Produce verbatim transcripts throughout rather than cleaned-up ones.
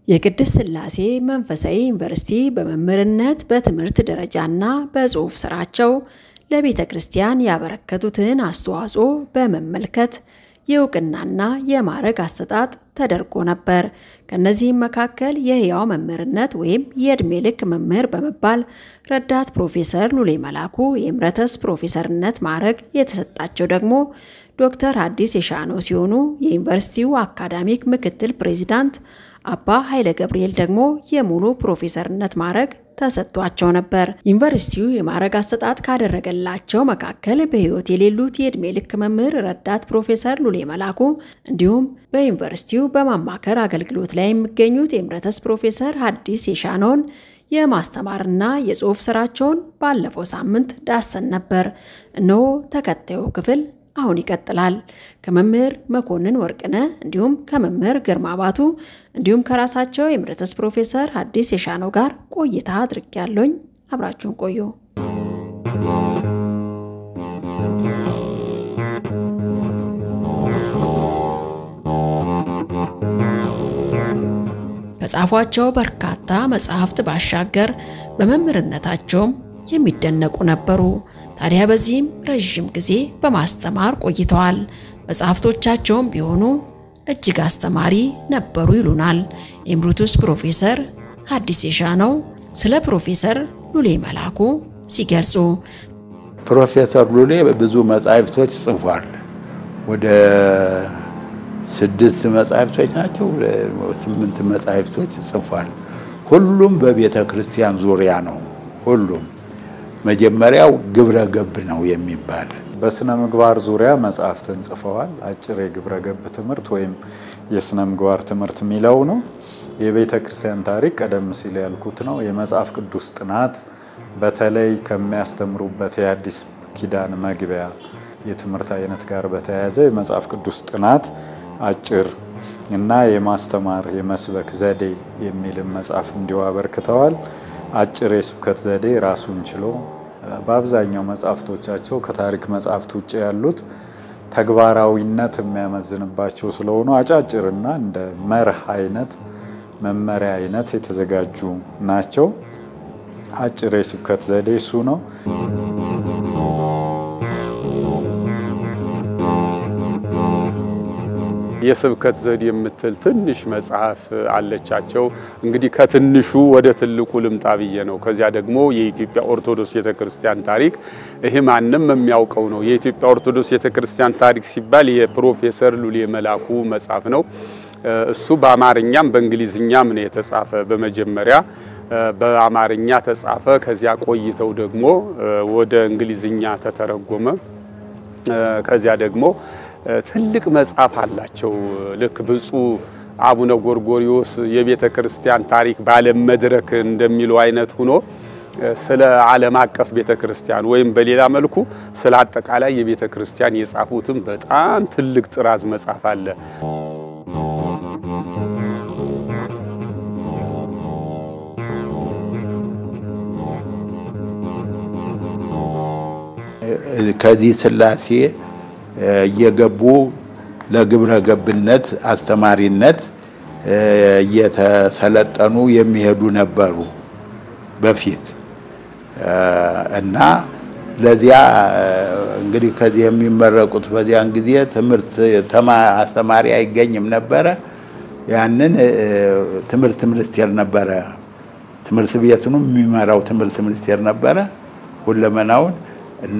የቅድስት ሥላሴ መንፈሳዊ ዩኒቨርሲቲ በመምህርነት በትምህርት ደረጃና በጽሑፍ ስራቸው ለቤተ ክርስቲያን ያበረከቱትን አስተዋጽኦ በመመልከት የእውቅናና የማዕረግ አሰጣጥ ተደርጎ ነበር። ከነዚህም መካከል የሕያው መምህርነት ወይም የዕድሜ ልክ መምህር በመባል ረዳት ፕሮፌሰር ሉሌ መላኩ የምረተስ ፕሮፌሰርነት ማዕረግ የተሰጣቸው ደግሞ ዶክተር ሐዲስ የሻነው ሲሆኑ የዩኒቨርሲቲው አካዳሚክ ምክትል ፕሬዝዳንት አባ ኃይለ ገብርኤል ደግሞ የሙሉ ፕሮፌሰርነት ማዕረግ ተሰጥቷቸው ነበር። ዩኒቨርሲቲው የማዕረግ አሰጣጥ ካደረገላቸው መካከል በህይወት የሌሉት የዕድሜ ልክ መምህር ረዳት ፕሮፌሰር ሉሌ መላኩ እንዲሁም በዩኒቨርሲቲው በማማከር አገልግሎት ላይ የሚገኙት የምረተስ ፕሮፌሰር ሐዲስ የሻነውን የማስተማርና የጽሑፍ ስራቸውን ባለፈው ሳምንት ዳሰን ነበር። እነሆ ተከታዩ ክፍል አሁን ይቀጥላል። ከመምህር መኮንን ወርቅነ እንዲሁም ከመምህር ግርማ ባቱ እንዲሁም ከራሳቸው የምረተስ ፕሮፌሰር ሐዲስ የሻነው ጋር ቆይታ አድርጌያለሁኝ። አብራችሁን ቆዩ። ከጻፏቸው በርካታ መጽሐፍት ባሻገር በመምህርነታቸው የሚደነቁ ነበሩ። ታዲያ በዚህም ረጅም ጊዜ በማስተማር ቆይተዋል። መጽሐፍቶቻቸውም ቢሆኑ እጅግ አስተማሪ ነበሩ ይሉናል ኤምሩቱስ ፕሮፌሰር ሐዲስ የሻነው ስለ ፕሮፌሰር ሉሌ መላኩ ሲገልጹ። ፕሮፌሰር ሉሌ ብዙ መጽሐፍቶች ጽፏል። ወደ ስድስት መጽሐፍቶች ናቸው፣ ስምንት መጽሐፍቶች ጽፏል። ሁሉም በቤተ ክርስቲያን ዙሪያ ነው። ሁሉም መጀመሪያው ግብረ ገብ ነው የሚባል በስነ ምግባር ዙሪያ መጽሐፍትን ጽፈዋል። አጭር የግብረ ገብ ትምህርት ወይም የስነ ምግባር ትምህርት የሚለው ነው። የቤተ ክርስቲያን ታሪክ ቀደም ሲል ያልኩት ነው። የመጽሐፍ ቅዱስ ጥናት በተለይ ከሚያስተምሩበት የአዲስ ኪዳን መግቢያ የትምህርት አይነት ጋር በተያያዘ የመጽሐፍ ቅዱስ ጥናት አጭር እና የማስተማር የመስበክ ዘዴ የሚል መጽሐፍ እንዲሁ አበርክተዋል። አጭር የስብከት ዘዴ ራሱን ችሎ በአብዛኛው መጽሐፍቶቻቸው ከታሪክ መጽሐፍት ውጪ ያሉት ተግባራዊነት የሚያመዝንባቸው ስለሆኑ አጫጭርና እንደ መርህ አይነት መመሪያ አይነት የተዘጋጁ ናቸው። አጭር የስብከት ዘዴ እሱ ነው። የስብከት ዘዴ የምትል ትንሽ መጽሐፍ አለቻቸው። እንግዲህ ከትንሹ ወደ ትልቁ ልምጣ ብዬ ነው። ከዚያ ደግሞ የኢትዮጵያ ኦርቶዶክስ ቤተክርስቲያን ታሪክ ይሄ ማንንም የሚያውቀው ነው። የኢትዮጵያ ኦርቶዶክስ ቤተክርስቲያን ታሪክ ሲባል የፕሮፌሰር ሉሌ መላኩ መጽሐፍ ነው። እሱ በአማርኛም በእንግሊዝኛም ነው የተጻፈ። በመጀመሪያ በአማርኛ ተጻፈ። ከዚያ ቆይተው ደግሞ ወደ እንግሊዝኛ ተተረጎመ። ከዚያ ደግሞ ትልቅ መጽሐፍ አላቸው። ልክ ብፁዕ አቡነ ጎርጎሪዮስ የቤተ ክርስቲያን ታሪክ ባለም መድረክ እንደሚለው አይነት ሆኖ ስለ ዓለም አቀፍ ቤተ ክርስቲያን ወይም በሌላ መልኩ ስለ አጠቃላይ የቤተ ክርስቲያን የጻፉትም በጣም ትልቅ ጥራዝ መጽሐፍ አለ። ከዚህ ሥላሴ እየገቡ ለግብረ ገብነት አስተማሪነት እየተሰለጠኑ የሚሄዱ ነበሩ በፊት እና ለዚያ እንግዲህ ከዚህ የሚመረቁት በዚያን ጊዜ ትምህርት አስተማሪ አይገኝም ነበር። ያንን ትምህርት ሚኒስቴር ነበር፣ ትምህርት ቤቱንም የሚመራው ትምህርት ሚኒስቴር ነበር ሁለመናውን እና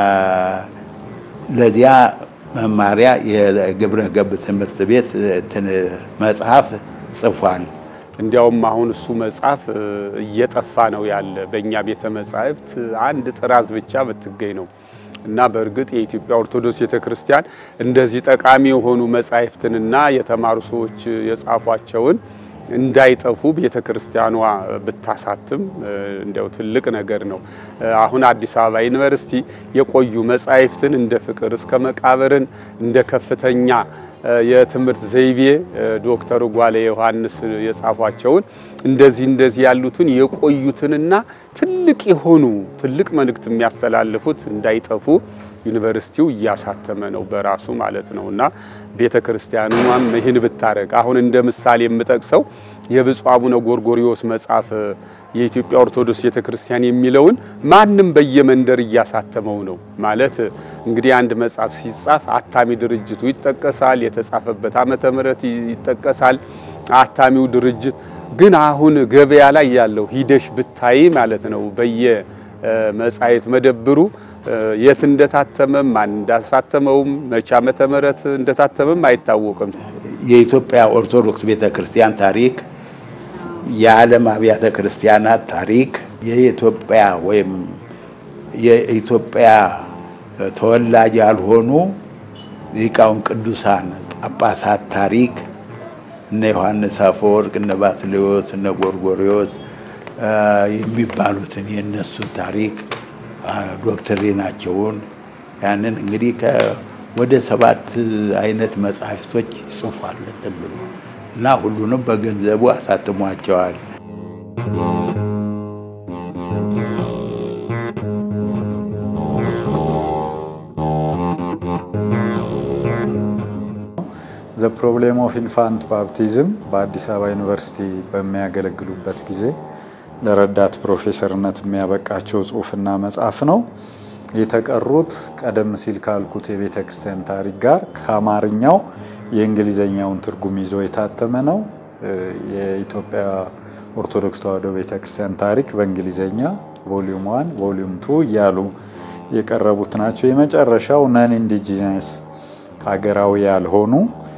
ለዚያ መማሪያ የግብረ ገብ ትምህርት ቤት መጽሐፍ ጽፏል። እንዲያውም አሁን እሱ መጽሐፍ እየጠፋ ነው ያለ። በእኛ ቤተ መጻሕፍት አንድ ጥራዝ ብቻ በትገኝ ነው እና በእርግጥ የኢትዮጵያ ኦርቶዶክስ ቤተክርስቲያን እንደዚህ ጠቃሚ የሆኑ መጻሕፍትንና የተማሩ ሰዎች የጻፏቸውን እንዳይጠፉ ቤተክርስቲያኗ ብታሳትም እንደው ትልቅ ነገር ነው። አሁን አዲስ አበባ ዩኒቨርሲቲ የቆዩ መጻሕፍትን እንደ ፍቅር እስከ መቃብርን እንደ ከፍተኛ የትምህርት ዘይቤ ዶክተር ጓለ ዮሐንስ የጻፏቸውን እንደዚህ እንደዚህ ያሉትን የቆዩትንና ትልቅ የሆኑ ትልቅ መልእክት የሚያስተላልፉት እንዳይጠፉ ዩኒቨርሲቲው እያሳተመ ነው በራሱ ማለት ነውና ቤተክርስቲያኑም ይህን ብታረግ አሁን እንደ ምሳሌ የምጠቅሰው የብፁዕ አቡነ ጎርጎርዮስ መጽሐፍ የኢትዮጵያ ኦርቶዶክስ ቤተክርስቲያን የሚለውን ማንም በየመንደር እያሳተመው ነው ማለት እንግዲህ አንድ መጽሐፍ ሲጻፍ አታሚ ድርጅቱ ይጠቀሳል የተጻፈበት ዓመተ ምህረት ይጠቀሳል አታሚው ድርጅት ግን አሁን ገበያ ላይ ያለው ሂደሽ ብታይ ማለት ነው በየ መጻይት መደብሩ የት እንደታተመም ማን እንዳሳተመው መቼ ዓመተ ምህረት እንደታተመም አይታወቅም የኢትዮጵያ ኦርቶዶክስ ቤተክርስቲያን ታሪክ የዓለም አብያተ ክርስቲያናት ታሪክ የኢትዮጵያ ወይም የኢትዮጵያ ተወላጅ ያልሆኑ ሊቃውንት ቅዱሳን ጳጳሳት ታሪክ እነ ዮሐንስ አፈወርቅ እነ ባስልዮስ እነ ጎርጎርዮስ የሚባሉትን የነሱ ታሪክ ዶክትሪናቸውን ያንን እንግዲህ ወደ ሰባት አይነት መጽሐፍቶች ጽፏል ተብሎ እና ሁሉንም በገንዘቡ አሳትሟቸዋል The problem of infant baptism በአዲስ አበባ ዩኒቨርሲቲ በሚያገለግሉበት ጊዜ ለረዳት ፕሮፌሰርነት የሚያበቃቸው ጽሁፍና መጽሐፍ ነው የተቀሩት ቀደም ሲል ካልኩት የቤተክርስቲያን ታሪክ ጋር ከአማርኛው የእንግሊዘኛውን ትርጉም ይዞ የታተመ ነው የኢትዮጵያ ኦርቶዶክስ ተዋሕዶ ቤተክርስቲያን ታሪክ በእንግሊዘኛ ቮሊዩም one ቮሊዩም two ያሉ የቀረቡት ናቸው የመጨረሻው ነን ኢንዲጂነስ ሀገራዊ ያልሆኑ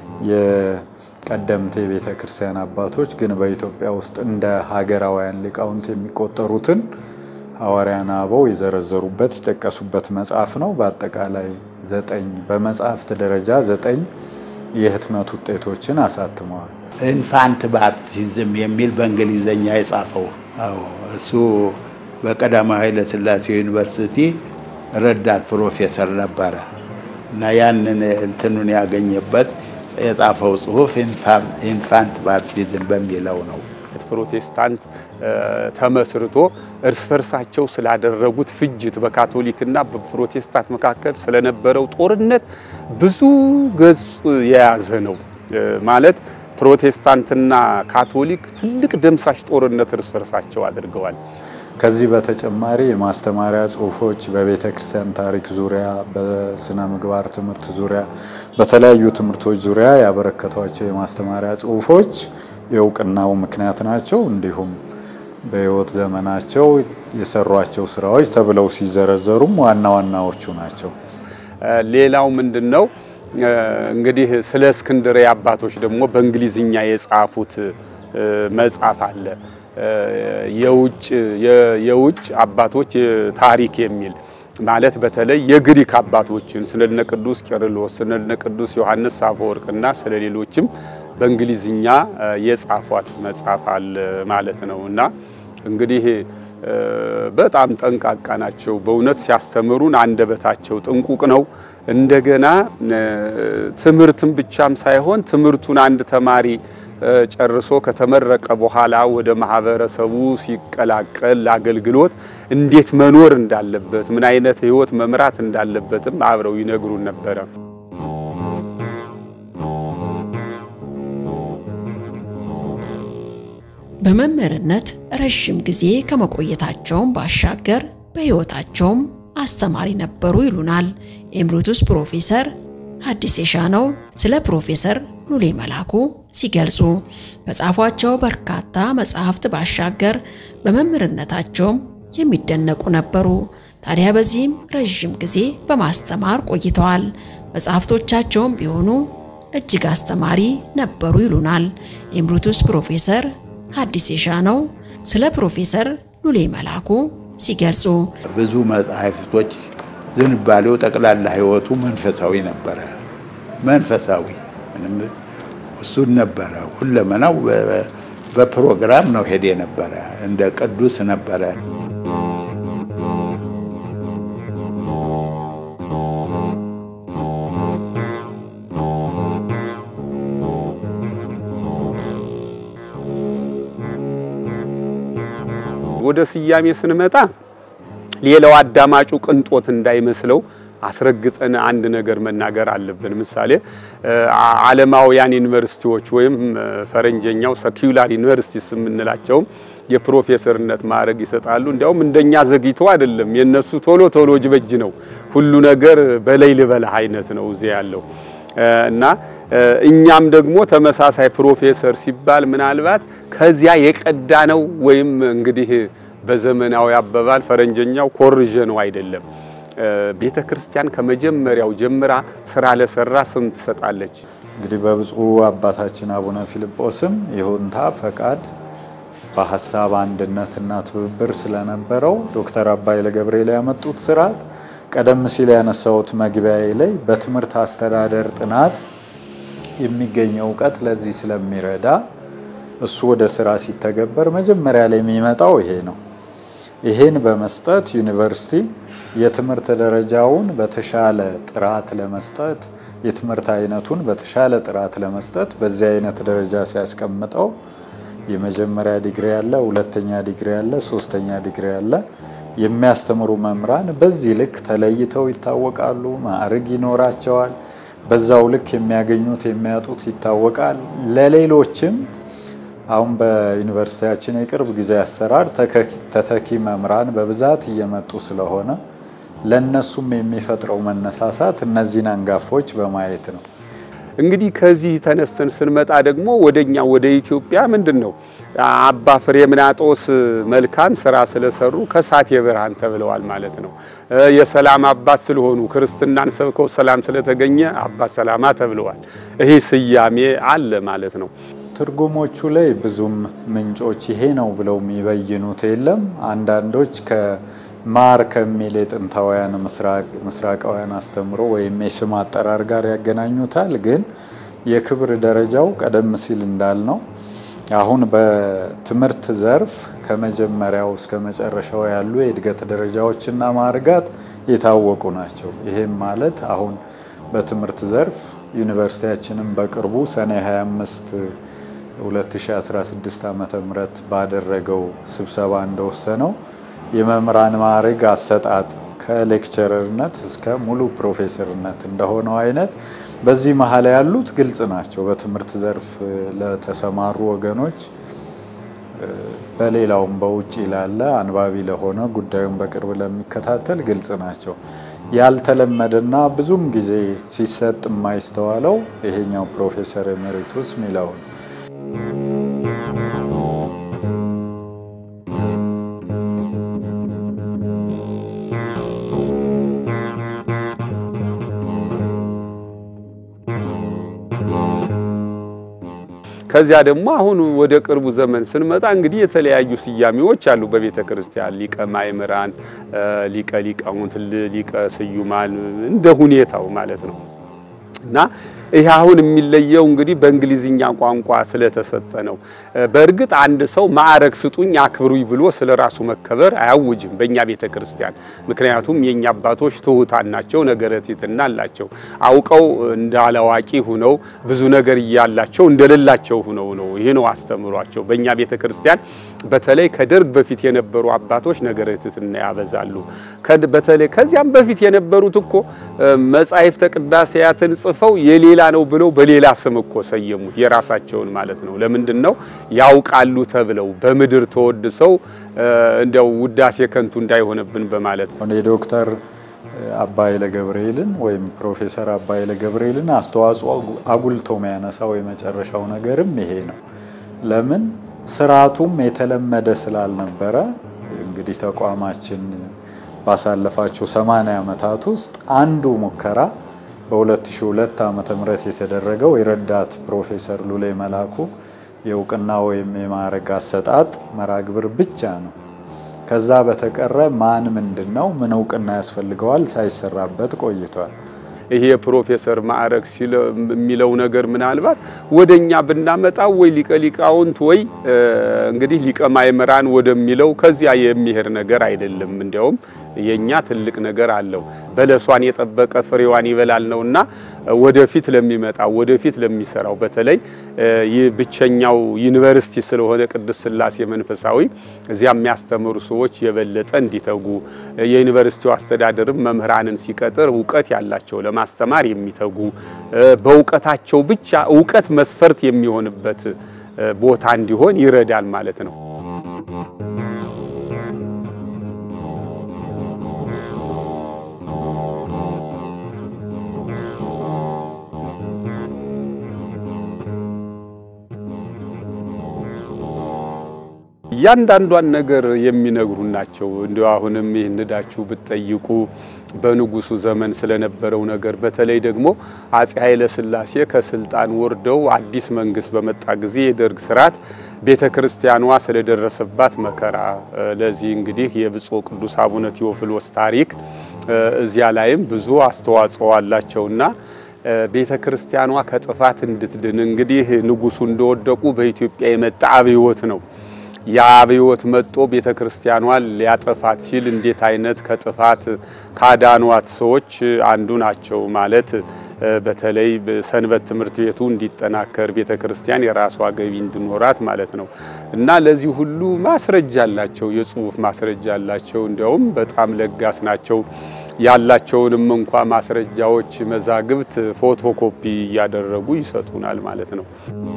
የቀደምት የቤተክርስቲያን አባቶች ግን በኢትዮጵያ ውስጥ እንደ ሀገራውያን ሊቃውንት የሚቆጠሩትን ሐዋርያና አበው የዘረዘሩበት የተጠቀሱበት መጽሐፍ ነው በአጠቃላይ ዘጠኝ በመጽሐፍት ደረጃ ዘጠኝ የህትመት ውጤቶችን አሳትመዋል ኢንፋንት ባፕቲዝም የሚል በእንግሊዘኛ የጻፈው አዎ እሱ በቀዳማዊ ኃይለ ሥላሴ ዩኒቨርሲቲ ረዳት ፕሮፌሰር ነበር እና ያንን እንትኑን ያገኘበት የጻፈው ጽሁፍ ኢንፋንት ባፕቲዝም በሚለው ነው ፕሮቴስታንት ተመስርቶ እርስ በርሳቸው ስላደረጉት ፍጅት በካቶሊክና በፕሮቴስታንት መካከል ስለነበረው ጦርነት ብዙ ገጽ የያዘ ነው ማለት ፕሮቴስታንትና ካቶሊክ ትልቅ ደምሳሽ ጦርነት እርስ በርሳቸው አድርገዋል ከዚህ በተጨማሪ የማስተማሪያ ጽሁፎች በቤተክርስቲያን ታሪክ ዙሪያ በስነ ምግባር ትምህርት ዙሪያ በተለያዩ ትምህርቶች ዙሪያ ያበረከቷቸው የማስተማሪያ ጽሁፎች የውቅናው ምክንያት ናቸው እንዲሁም በህይወት ዘመናቸው የሰሯቸው ስራዎች ተብለው ሲዘረዘሩም ዋና ዋናዎቹ ናቸው ሌላው ምንድነው እንግዲህ ስለ እስክንድርያ አባቶች ደግሞ በእንግሊዝኛ የጻፉት መጽሐፍ አለ የውጭ የውጭ አባቶች ታሪክ የሚል ማለት በተለይ የግሪክ አባቶችን ስለነ ቅዱስ ቄርሎስ ስለነ ቅዱስ ዮሐንስ አፈወርቅና ስለሌሎችም በእንግሊዝኛ የጻፏት መጽሐፍ አለ ማለት ነውና እንግዲህ በጣም ጠንቃቃ ናቸው በእውነት ሲያስተምሩን አንደበታቸው ጥንቁቅ ነው እንደገና ትምህርትም ብቻም ሳይሆን ትምህርቱን አንድ ተማሪ ጨርሶ ከተመረቀ በኋላ ወደ ማህበረሰቡ ሲቀላቀል አገልግሎት እንዴት መኖር እንዳለበት ምን አይነት ህይወት መምራት እንዳለበትም አብረው ይነግሩን ነበር በመምህርነት ረጅም ጊዜ ከመቆየታቸውም ባሻገር በህይወታቸውም አስተማሪ ነበሩ ይሉናል ኤምሪቱስ ፕሮፌሰር ሐዲስ የሻነው ስለ ፕሮፌሰር ሉሌ መላኩ ሲገልጹ በጻፏቸው በርካታ መጽሐፍት ባሻገር በመምህርነታቸው የሚደነቁ ነበሩ ታዲያ በዚህም ረጅም ጊዜ በማስተማር ቆይተዋል መጽሐፍቶቻቸውም ቢሆኑ እጅግ አስተማሪ ነበሩ ይሉናል ኤምሪቱስ ፕሮፌሰር ሐዲስ የሻነው ስለ ፕሮፌሰር ሉሌ መላኩ ሲገልጹ ብዙ መጽሐፍቶች ዝንባሌው ጠቅላላ ህይወቱ መንፈሳዊ ነበር መንፈሳዊ ምንም እሱ ነበር ሁለመናው በፕሮግራም ነው ሄደ ነበር እንደ ቅዱስ ነበር ወደ ስያሜ ስንመጣ ሌላው አዳማጩ ቅንጦት እንዳይመስለው አስረግጠን አንድ ነገር መናገር አለብን። ምሳሌ ዓለማውያን ዩኒቨርሲቲዎች ወይም ፈረንጀኛው ሰኪዩላር ዩኒቨርሲቲስ የምንላቸው የፕሮፌሰርነት ማዕረግ ይሰጣሉ። እንዲያውም እንደኛ ዘግይቶ አይደለም፣ የነሱ ቶሎ ቶሎ ጅበጅ ነው። ሁሉ ነገር በላይ ልበላ አይነት ነው እዚህ ያለው እና እኛም ደግሞ ተመሳሳይ ፕሮፌሰር ሲባል ምናልባት ከዚያ የቀዳ ነው ወይም እንግዲህ በዘመናዊ አባባል ፈረንጀኛው ኮርጀ ነው አይደለም። ቤተክርስቲያን ከመጀመሪያው ጀምራ ስራ ለሰራ ስም ትሰጣለች። እንግዲህ በብፁዕ አባታችን አቡነ ፊልጶስም ይሁንታ ፈቃድ በሐሳብ አንድነትና ትብብር ስለነበረው ዶክተር አባይ ለገብርኤል ያመጡት ስርዓት ቀደም ሲል ያነሳውት መግቢያዬ ላይ በትምህርት አስተዳደር ጥናት የሚገኘው ዕውቀት ለዚህ ስለሚረዳ እሱ ወደ ስራ ሲተገበር መጀመሪያ ላይ የሚመጣው ይሄ ነው። ይሄን በመስጠት ዩኒቨርሲቲ የትምህርት ደረጃውን በተሻለ ጥራት ለመስጠት የትምህርት አይነቱን በተሻለ ጥራት ለመስጠት በዚህ አይነት ደረጃ ሲያስቀምጠው የመጀመሪያ ዲግሪ ያለ፣ ሁለተኛ ዲግሪ ያለ፣ ሶስተኛ ዲግሪ ያለ የሚያስተምሩ መምህራን በዚህ ልክ ተለይተው ይታወቃሉ። ማዕረግ ይኖራቸዋል። በዛው ልክ የሚያገኙት የሚያጡት ይታወቃል። ለሌሎችም አሁን በዩኒቨርሲቲያችን የቅርብ ጊዜ አሰራር ተተኪ መምህራን በብዛት እየመጡ ስለሆነ ለነሱም የሚፈጥረው መነሳሳት እነዚህን አንጋፎች በማየት ነው። እንግዲህ ከዚህ ተነስተን ስንመጣ ደግሞ ወደኛ ወደ ኢትዮጵያ ምንድነው አባ ፍሬምናጦስ መልካም ስራ ስለሰሩ ከሳቴ ብርሃን ተብለዋል ማለት ነው። የሰላም አባት ስለሆኑ ክርስትናን ሰብከው ሰላም ስለተገኘ አባ ሰላማ ተብለዋል። ይሄ ስያሜ አለ ማለት ነው። ትርጉሞቹ ላይ ብዙም ምንጮች ይሄ ነው ብለው የሚበይኑት የለም። አንዳንዶች ከማር ከሚል የጥንታውያን ምስራቅ ምስራቃውያን አስተምሮ ወይም የስም አጠራር ጋር ያገናኙታል። ግን የክብር ደረጃው ቀደም ሲል እንዳልነው አሁን በትምህርት ዘርፍ ከመጀመሪያው እስከ መጨረሻው ያሉ የእድገት ደረጃዎችና ማዕረጋት የታወቁ ናቸው። ይሄም ማለት አሁን በትምህርት ዘርፍ ዩኒቨርሲቲያችንን በቅርቡ ሰኔ ሃያ አምስት ሁለት ሺህ አስራ ስድስት ዓመተ ምህረት ባደረገው ስብሰባ እንደወሰነው የመምህራን ማዕረግ አሰጣጥ ከሌክቸረርነት እስከ ሙሉ ፕሮፌሰርነት እንደሆነው አይነት በዚህ መሐል ያሉት ግልጽ ናቸው። በትምህርት ዘርፍ ለተሰማሩ ወገኖች በሌላውም በውጪ ላለ አንባቢ ለሆነ ጉዳዩን በቅርብ ለሚከታተል ግልጽ ናቸው። ያልተለመደና ብዙም ጊዜ ሲሰጥ የማይስተዋለው ይሄኛው ፕሮፌሰር ኤሜሪቱስ ሚላው ከዚያ ደግሞ አሁን ወደ ቅርቡ ዘመን ስንመጣ እንግዲህ የተለያዩ ስያሜዎች አሉ በቤተ ክርስቲያን ሊቀ ማእምራን፣ ሊቀ ሊቃውንት፣ ሊቀ ስዩማን እንደ ሁኔታው ማለት ነው። እና ይሄ አሁን የሚለየው እንግዲህ በእንግሊዝኛ ቋንቋ ስለተሰጠ ነው። በእርግጥ አንድ ሰው ማዕረግ ስጡኝ አክብሩኝ ብሎ ስለራሱ መከበር አያውጅም በእኛ ቤተ ክርስቲያን። ምክንያቱም የኛ አባቶች ትሁታን ናቸው፣ ነገረ ትሕትና አላቸው። አውቀው እንዳላዋቂ ሆነው ብዙ ነገር ይያላቸው እንደሌላቸው ሆነው ነው ይሄ ነው አስተምሯቸው። በእኛ ቤተ ክርስቲያን በተለይ ከደርግ በፊት የነበሩ አባቶች ነገረ ትሕትና ያበዛሉ። በተለይ ከዚያም በፊት የነበሩት እኮ መጻሕፍተ ቅዳሴያትን ጽፈው የሌላ ነው ብለው በሌላ ስም እኮ ሰየሙት የራሳቸውን ማለት ነው። ለምንድነው ያውቃሉ ተብለው በምድር ተወድሰው እንደው ውዳሴ ከንቱ እንዳይሆነብን በማለት ነው። ዶክተር አባይ ለገብርኤልን ወይም ፕሮፌሰር አባይ ለገብርኤልን አስተዋጽኦ አጉልቶ የሚያነሳው የመጨረሻው ነገርም ይሄ ነው። ለምን ስርዓቱም የተለመደ ስላልነበረ እንግዲህ ተቋማችን ባሳለፋቸው ሰማንያ ዓመታት ውስጥ አንዱ ሙከራ በሁለት ሺህ ሁለት ዓመተ ምህረት የተደረገው የረዳት ፕሮፌሰር ሉሌ መላኩ የውቅና ወይም የማዕረግ አሰጣጥ መራግብር ብቻ ነው። ከዛ በተቀረ ማን ምንድነው ምን ውቅና ያስፈልገዋል ሳይሰራበት ቆይቷል። ይሄ ፕሮፌሰር ማዕረግ ሲል የሚለው ነገር ምናልባት ወደኛ ብናመጣው ወይ ሊቀ ሊቃውንት ወይ እንግዲህ ሊቀ ማእምራን ወደሚለው ከዚያ የሚሄድ ነገር አይደለም። እንዲያውም የኛ ትልቅ ነገር አለው። በለሷን የጠበቀ ፍሬዋን ይበላል ነውና ወደፊት ለሚመጣው ወደፊት ለሚሰራው በተለይ የብቸኛው ዩኒቨርሲቲ ስለሆነ ቅድስት ሥላሴ መንፈሳዊ እዚያ የሚያስተምሩ ሰዎች የበለጠ እንዲተጉ የዩኒቨርሲቲው አስተዳደርም መምህራንን ሲቀጥር ዕውቀት ያላቸው ለማስተማር የሚተጉ በዕውቀታቸው ብቻ ዕውቀት መስፈርት የሚሆንበት ቦታ እንዲሆን ይረዳል ማለት ነው። ያንዳንዷን ነገር የሚነግሩ ናቸው። እንደው አሁንም ይንዳችሁ ብትጠይቁ በንጉሱ ዘመን ስለነበረው ነገር በተለይ ደግሞ አፄ ኃይለ ሥላሴ ከስልጣን ወርደው አዲስ መንግስት በመጣ ጊዜ የደርግ ስርዓት ቤተክርስቲያኗ ስለደረሰባት መከራ ለዚህ እንግዲህ የብፁዕ ቅዱስ አቡነ ቴዎፍሎስ ታሪክ እዚያ ላይም ብዙ አስተዋጽኦ አላቸውና ቤተክርስቲያኗ ከጥፋት እንድትድን እንግዲህ ንጉሱ እንደወደቁ በኢትዮጵያ የመጣ አብዮት ነው። ያ አብዮት መጥቶ ቤተክርስቲያኗን ሊያጠፋት ሲል እንዴት አይነት ከጥፋት ካዳኗት ሰዎች አንዱ ናቸው ማለት በተለይ በሰንበት ትምህርት ቤቱ እንዲጠናከር ቤተክርስቲያን የራሷ ገቢ እንድኖራት ማለት ነው። እና ለዚህ ሁሉ ማስረጃ አላቸው፣ የጽሁፍ ማስረጃ አላቸው። እንደውም በጣም ለጋስ ናቸው። ያላቸውንም እንኳን ማስረጃዎች መዛግብት ፎቶኮፒ ያደረጉ ይሰጡናል ማለት ነው።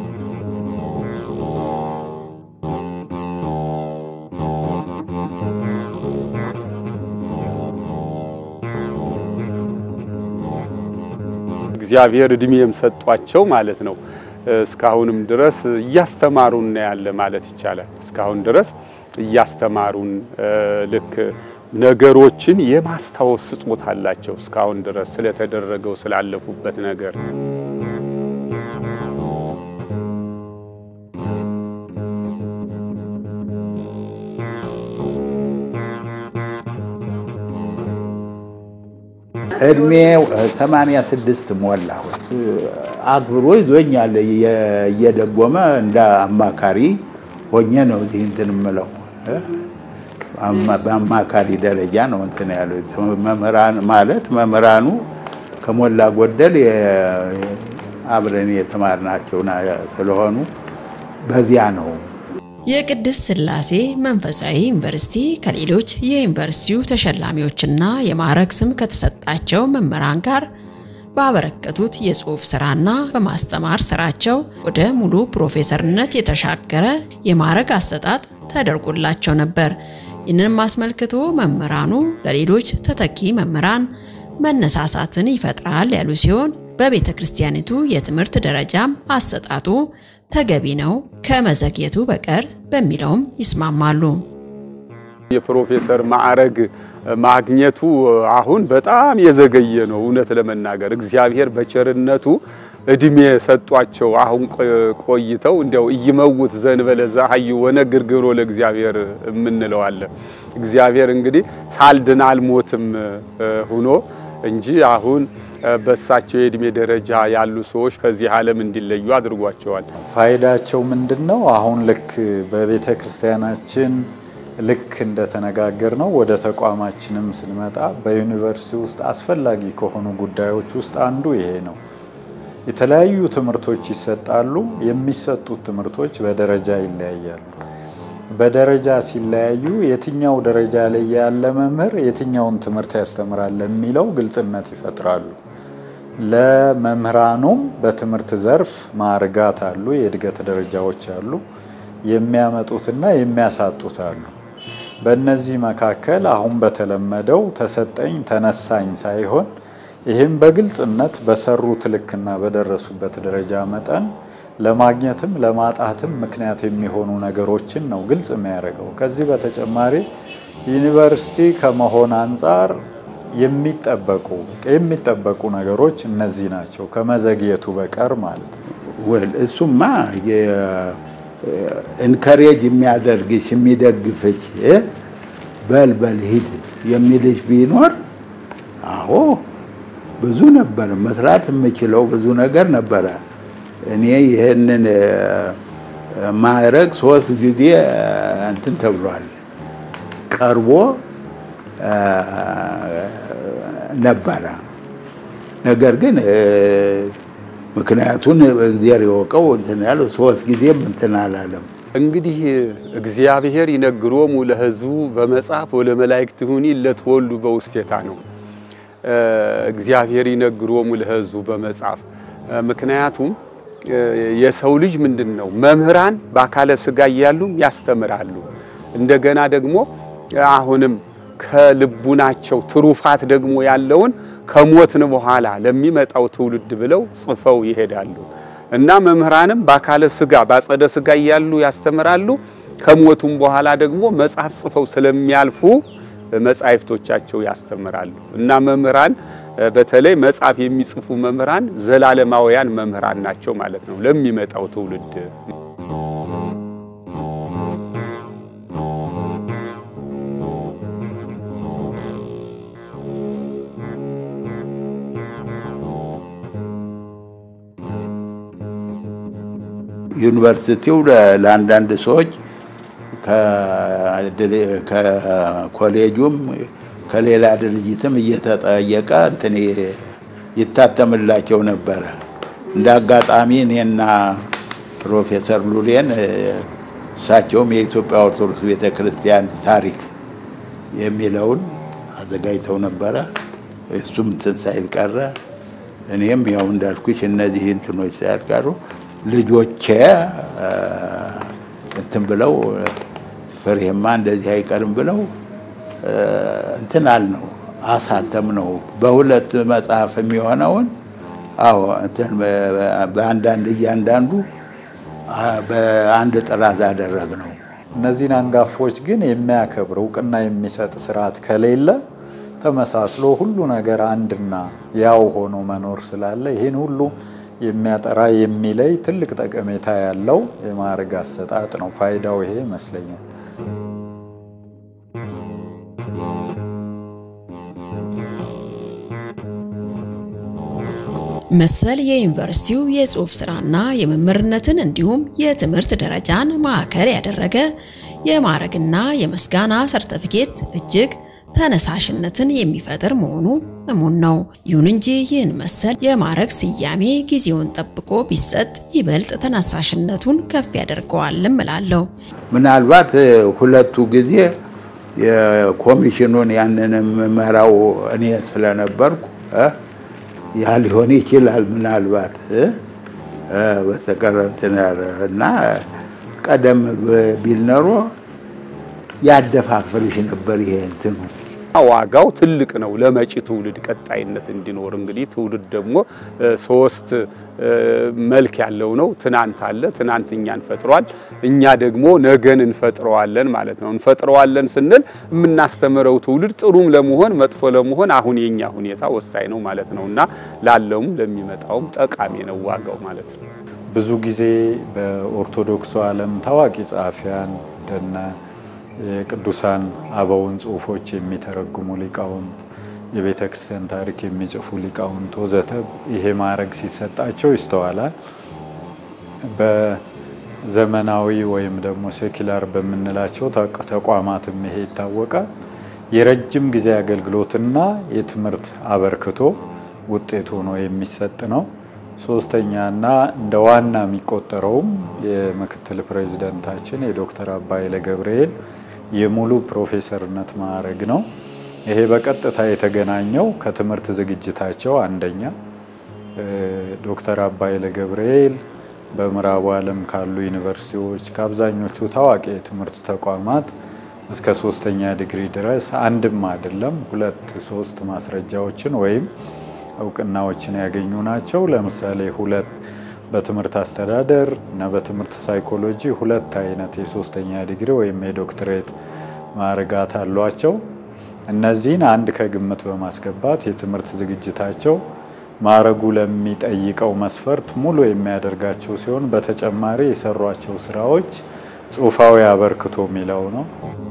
እግዚአብሔር እድሜም ሰጧቸው ማለት ነው። እስካሁንም ድረስ እያስተማሩን ያለ ማለት ይቻላል። እስካሁን ድረስ እያስተማሩን ልክ ነገሮችን የማስታወስ ስጦታ አላቸው። እስካሁን ድረስ ስለተደረገው ስላለፉበት ነገር እድሜው ሰማንያ ስድስት ሞላው። አክብሮ ይዞኛል እየደጎመ እንደ አማካሪ ሆኜ ነው እዚህ እንትን የምለው። በአማካሪ ደረጃ ነው እንትን ያለው። መምህራን ማለት መምህራኑ ከሞላ ጎደል አብረን የተማርናቸው ስለሆኑ በዚያ ነው። የቅድስት ሥላሴ መንፈሳዊ ዩኒቨርሲቲ ከሌሎች የዩኒቨርሲቲው ተሸላሚዎችና የማዕረግ ስም ከተሰጣቸው መምህራን ጋር ባበረከቱት የጽሑፍ ስራና በማስተማር ስራቸው ወደ ሙሉ ፕሮፌሰርነት የተሻገረ የማዕረግ አሰጣጥ ተደርጎላቸው ነበር። ይህንን ማስመልከቶ መምህራኑ ለሌሎች ተተኪ መምህራን መነሳሳትን ይፈጥራል ያሉ ሲሆን በቤተክርስቲያኒቱ የትምህርት ደረጃም አሰጣጡ ተገቢ ነው ከመዘግየቱ በቀር በሚለውም ይስማማሉ። የፕሮፌሰር ማዕረግ ማግኘቱ አሁን በጣም የዘገየ ነው። እውነት ለመናገር እግዚአብሔር በቸርነቱ እድሜ ሰጧቸው። አሁን ቆይተው እንደው ይመውት ዘንበለዛ ሀይ ወነግርግሮ ለእግዚአብሔር ምንለው አለ። እግዚአብሔር እንግዲህ ሳልድን አልሞትም ሆኖ እንጂ አሁን በሳቸው የእድሜ ደረጃ ያሉ ሰዎች ከዚህ ዓለም እንዲለዩ አድርጓቸዋል። ፋይዳቸው ምንድነው? አሁን ልክ በቤተ ክርስቲያናችን ልክ እንደተነጋገር ነው ወደ ተቋማችንም ስንመጣ በዩኒቨርሲቲ ውስጥ አስፈላጊ ከሆኑ ጉዳዮች ውስጥ አንዱ ይሄ ነው። የተለያዩ ትምህርቶች ይሰጣሉ። የሚሰጡት ትምህርቶች በደረጃ ይለያያሉ። በደረጃ ሲለያዩ የትኛው ደረጃ ላይ ያለ መምህር የትኛውን ትምህርት ያስተምራል የሚለው ግልጽነት ይፈጥራሉ። ለመምህራኑም በትምህርት ዘርፍ ማዕረጋት አሉ፣ የእድገት ደረጃዎች አሉ፣ የሚያመጡትና የሚያሳጡት አሉ። በእነዚህ መካከል አሁን በተለመደው ተሰጠኝ ተነሳኝ ሳይሆን ይህም በግልጽነት በሰሩት ልክና በደረሱበት ደረጃ መጠን ለማግኘትም ለማጣትም ምክንያት የሚሆኑ ነገሮችን ነው ግልጽ የሚያደርገው። ከዚህ በተጨማሪ ዩኒቨርሲቲ ከመሆን አንፃር የሚጠበቁ የሚጠበቁ ነገሮች እነዚህ ናቸው ከመዘግየቱ በቀር ማለት ነው። ወል እሱማ ኢንካሬጅ የሚያደርግሽ የሚደግፍሽ በልበል ሂድ የሚልሽ ቢኖር አዎ ብዙ ነበር መስራት የምችለው ብዙ ነገር ነበር። እኔ ይሄንን ማዕረግ ሶስት ጊዜ እንትን ተብሏል ቀርቦ ነበር። ነገር ግን ምክንያቱን እግዚአብሔር ይወቀው እንትን ያለው ሶስት ጊዜም እንትን አላለም። እንግዲህ እግዚአብሔር ይነግሮሙ ለሕዝቡ በመጽሐፍ ወለመላእክቲሁኒ ለተወልዱ በውስቴታ ነው። እግዚአብሔር ይነግሮሙ ለሕዝቡ በመጽሐፍ ምክንያቱም የሰው ልጅ ምንድነው መምህራን በአካለ ሥጋ ያሉም ያስተምራሉ። እንደገና ደግሞ አሁንም ከልቡናቸው ትሩፋት ደግሞ ያለውን ከሞትን በኋላ ለሚመጣው ትውልድ ብለው ጽፈው ይሄዳሉ። እና መምህራንም በአካለ ሥጋ ባጸደ ሥጋ ያሉ ያስተምራሉ። ከሞቱም በኋላ ደግሞ መጽሐፍ ጽፈው ስለሚያልፉ መጻሕፍቶቻቸው ያስተምራሉ። እና መምህራን በተለይ መጽሐፍ የሚጽፉ መምህራን ዘላለማውያን መምህራን ናቸው ማለት ነው ለሚመጣው ትውልድ። ዩኒቨርሲቲው ለአንዳንድ ሰዎች ከኮሌጁም ከሌላ ድርጅትም እየተጠየቀ እንትን ይታተምላቸው ነበር። እንዳጋጣሚ እኔና ፕሮፌሰር ሉሌን እሳቸውም የኢትዮጵያ ኦርቶዶክስ ቤተክርስቲያን ታሪክ የሚለውን አዘጋጅተው ነበር። እሱም እንትን ሳይል ቀረ። እኔም ያው እንዳልኩሽ እነዚህ እንትኖች ሳይቀሩ ልጆቼ እንትን ብለው ፍሬማ እንደዚህ አይቀርም ብለው እንትን አልነው አሳተም ነው በሁለት መጽሐፍ የሚሆነውን አዎ እንትን በአንዳንድ እያንዳንዱ በአንድ ጥራዝ አደረግነው። እነዚህን አንጋፎች ግን የሚያከብር እውቅና የሚሰጥ ስርዓት ከሌለ ተመሳስሎ ሁሉ ነገር አንድና ያው ሆኖ መኖር ስላለ ይሄን ሁሉ የሚያጠራ የሚለይ ትልቅ ጠቀሜታ ያለው የማዕረግ አሰጣጥ ነው። ፋይዳው ይሄ ይመስለኛል። መሰል የዩኒቨርሲቲው የጽሑፍ ስራና የመምህርነትን እንዲሁም የትምህርት ደረጃን ማዕከል ያደረገ የማዕረግና የመስጋና ሰርቲፊኬት እጅግ ተነሳሽነትን የሚፈጥር መሆኑ እሙን ነው። ይሁን እንጂ ይህን መሰል የማዕረግ ስያሜ ጊዜውን ጠብቆ ቢሰጥ ይበልጥ ተነሳሽነቱን ከፍ ያደርገዋልም እላለሁ። ምናልባት ሁለቱ ጊዜ የኮሚሽኑን ያንንም መራው እኔ ስለነበርኩ ያ ሊሆን ይችላል ምናልባት በተቀረንተና ቀደም ቢልነሮ ያደፋፍርሽ ነበር። ይሄ እንትን ዋጋው ትልቅ ነው ለመጪ ትውልድ ቀጣይነት እንዲኖር። እንግዲህ ትውልድ ደግሞ ሶስት መልክ ያለው ነው። ትናንት አለ፣ ትናንትኛን ፈጥሯል፣ እኛ ደግሞ ነገን እንፈጥረዋለን ማለት ነው። እንፈጥረዋለን ስንል የምናስተምረው ትውልድ ጥሩም ለመሆን መጥፎ ለመሆን አሁን የኛ ሁኔታ ወሳኝ ነው ማለት ነውና ላለውም ለሚመጣውም ጠቃሚ ነው ዋጋው ማለት ነው። ብዙ ጊዜ በኦርቶዶክሱ ዓለም ታዋቂ ጻፊያን ደና የቅዱሳን አበውን ጽሑፎች የሚተረጉሙ ሊቃውንት የቤተ ክርስቲያን ታሪክ የሚጽፉ ሊቃውንት ወዘተ ይሄ ማዕረግ ሲሰጣቸው ይስተዋላል። በዘመናዊ ወይም ደግሞ ሴኩላር በመንላቸው ተቋማትም ይሄ ይታወቃል። የረጅም ጊዜ አገልግሎትና የትምህርት አበርክቶ ውጤት ሆኖ የሚሰጥ ነው። ሶስተኛና እንደ ዋና የሚቆጠረውም የምክትል ፕሬዝዳንታችን የዶክተር አባይለ ገብርኤል የሙሉ ፕሮፌሰርነት ማዕረግ ነው። ይሄ በቀጥታ የተገናኘው ከትምህርት ዝግጅታቸው አንደኛ ዶክተር አባይለ ገብርኤል በምዕራቡ ዓለም ካሉ ዩኒቨርሲቲዎች ከአብዛኞቹ ታዋቂ የትምህርት ተቋማት እስከ ሶስተኛ ዲግሪ ድረስ አንድም አይደለም ሁለት ሶስት ማስረጃዎችን ወይም እውቅናዎችን ያገኙ ናቸው። ለምሳሌ ሁለት በትምህርት አስተዳደር እና በትምህርት ሳይኮሎጂ ሁለት አይነት የሶስተኛ ዲግሪ ወይም የዶክትሬት ማዕረጋት አሏቸው። እነዚህን አንድ ከግምት በማስገባት የትምህርት ዝግጅታቸው ማዕረጉ ለሚጠይቀው መስፈርት ሙሉ የሚያደርጋቸው ሲሆን በተጨማሪ የሰሯቸው ስራዎች ጽሑፋዊ አበርክቶ የሚለው ነው።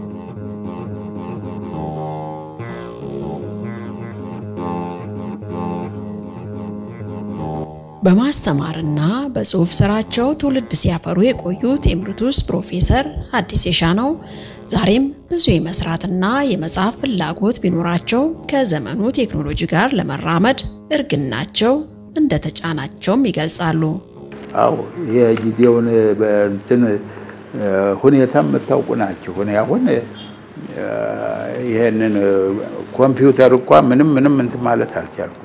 በማስተማርና በጽሑፍ ስራቸው ትውልድ ሲያፈሩ የቆዩት ኤምሪቱስ ፕሮፌሰር ሐዲስ የሻነው ዛሬም ብዙ የመስራትና የመጻፍ ፍላጎት ቢኖራቸው ከዘመኑ ቴክኖሎጂ ጋር ለመራመድ እርግናቸው እንደተጫናቸውም ይገልጻሉ። አዎ የጊዜውን በእንትን ሁኔታ መታውቁ ናቸው። እኔ አሁን ይሄንን ኮምፒውተር እንኳን ምንም ምንም እንትን ማለት አልቻልኩም።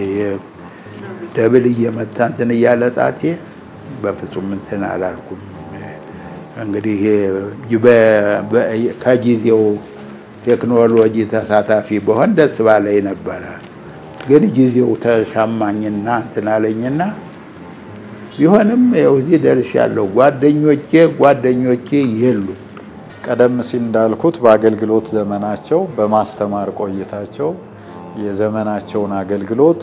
ደብል እየመታ እንትን እያለ ጣቴ በፍጹም እንትን አላልኩም። እንግዲህ ከጊዜው ቴክኖሎጂ ተሳታፊ በሆን ደስ ባለኝ ነበረ። ግን ጊዜው ተሻማኝና እንትን አለኝና ቢሆንም ያው እዚህ ደርሻለሁ። ጓደኞቼ ጓደኞቼ ይሉ ቀደም ሲል እንዳልኩት በአገልግሎት ዘመናቸው በማስተማር ቆይታቸው የዘመናቸውን አገልግሎት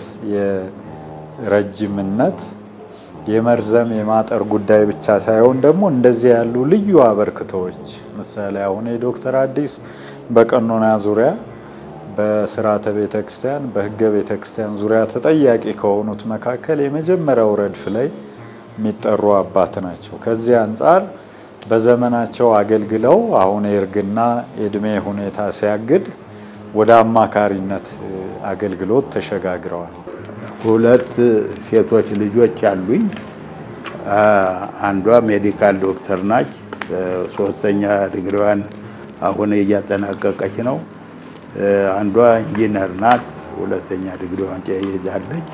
የረጅምነት የመርዘም የማጠር ጉዳይ ብቻ ሳይሆን ደግሞ እንደዚህ ያሉ ልዩ አበርክቶች ምሳሌ አሁን የዶክተር አዲስ በቀኖና ዙሪያ በሥርዓተ ቤተክርስቲያን በሕገ ቤተክርስቲያን ዙሪያ ተጠያቂ ከሆኑት መካከል የመጀመሪያው ረድፍ ላይ የሚጠሩ አባት ናቸው። ከዚህ አንፃር በዘመናቸው አገልግለው አሁን የእርግና የእድሜ ሁኔታ ሲያግድ ወደ አማካሪነት አገልግሎት ተሸጋግረዋል። ሁለት ሴቶች ልጆች አሉኝ። አንዷ ሜዲካል ዶክተር ናች። ሶስተኛ ዲግሪዋን አሁን እያጠናቀቀች ነው። አንዷ ኢንጂነር ናት። ሁለተኛ ዲግሪዋን ይዛለች።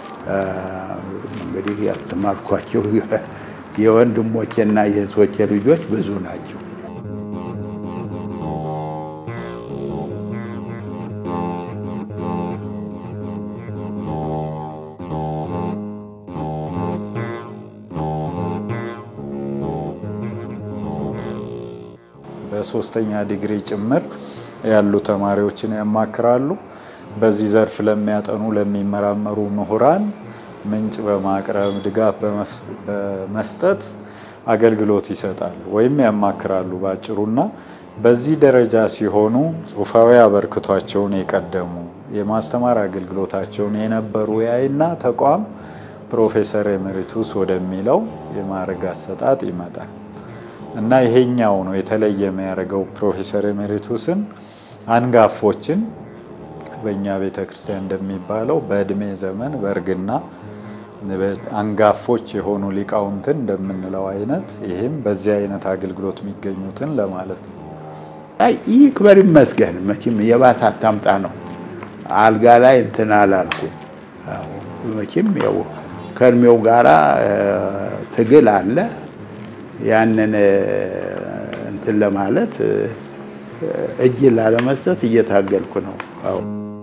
እንግዲህ ያስተማርኳቸው የወንድሞቼና የእህቶቼ ልጆች ብዙ ናቸው። በሶስተኛ ዲግሪ ጭምር ያሉ ተማሪዎችን ያማክራሉ። በዚህ ዘርፍ ለሚያጠኑ ለሚመራመሩ ምሁራን ምንጭ በማቅረብ ድጋፍ በመስጠት አገልግሎት ይሰጣሉ ወይም ያማክራሉ ባጭሩና በዚህ ደረጃ ሲሆኑ ጽሁፋዊ አበርክቷቸውን የቀደሙ የማስተማር አገልግሎታቸውን የነበሩ ያይና ተቋም ፕሮፌሰር ኤሜሪቱስ ወደሚለው የማዕረግ አሰጣጥ ይመጣል እና ይሄኛው ነው የተለየ የሚያደርገው። ፕሮፌሰር ኤሜሪቱስን አንጋፎችን በእኛ ቤተክርስቲያን እንደሚባለው በእድሜ ዘመን በእርግና አንጋፎች የሆኑ ሊቃውንትን እንደምንለው አይነት ይሄም በዚህ አይነት አገልግሎት የሚገኙትን ለማለት ነው። አይ ይክበር ይመስገን። መቼም የባሰ አታምጣ ነው። አልጋ ላይ እንትን አላልኩም። አዎ መቼም ያው ከእድሜው ጋራ ትግል አለ። ያንን እንትን ለማለት እጅ ላለመስጠት እየታገልኩ ነው። አዎ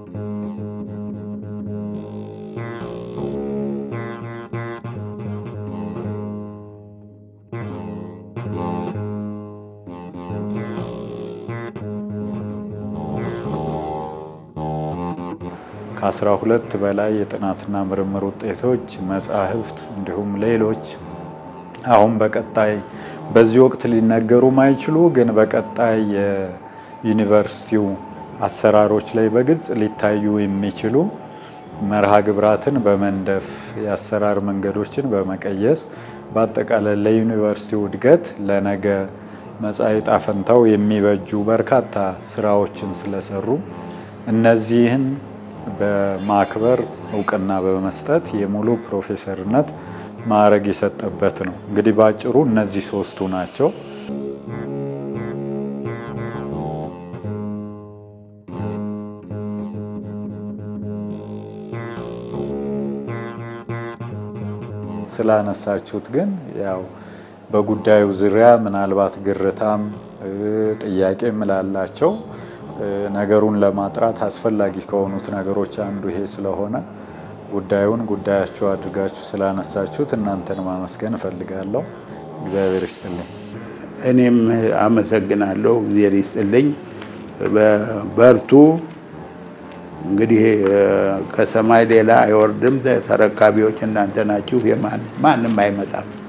ከአስራ ሁለት በላይ የጥናትና ምርምር ውጤቶች መጻሕፍት እንዲሁም ሌሎች አሁን በቀጣይ በዚህ ወቅት ሊነገሩ ማይችሉ ግን በቀጣይ የዩኒቨርሲቲው አሰራሮች ላይ በግልጽ ሊታዩ የሚችሉ መርሃ ግብራትን በመንደፍ የአሰራር መንገዶችን በመቀየስ በአጠቃላይ ለዩኒቨርሲቲው እድገት ለነገ መጻኢ ዕጣ ፈንታው የሚበጁ በርካታ ስራዎችን ስለሰሩ እነዚህን በማክበር ዕውቅና በመስጠት የሙሉ ፕሮፌሰርነት ማዕረግ የሰጠበት ነው። እንግዲህ ባጭሩ እነዚህ ሶስቱ ናቸው። ስላነሳችሁት ግን ያው በጉዳዩ ዙሪያ ምናልባት ግርታም ጥያቄ ምላላቸው ነገሩን ለማጥራት አስፈላጊ ከሆኑት ነገሮች አንዱ ይሄ ስለሆነ ጉዳዩን ጉዳያችሁ አድርጋችሁ ስላነሳችሁት እናንተን ማመስገን እፈልጋለሁ። እግዚአብሔር ይስጥልኝ። እኔም አመሰግናለሁ። እግዚአብሔር ይስጥልኝ። በርቱ። እንግዲህ ከሰማይ ሌላ አይወርድም። ተረካቢዎች እናንተ ናችሁ። የማን ማንም አይመጣም።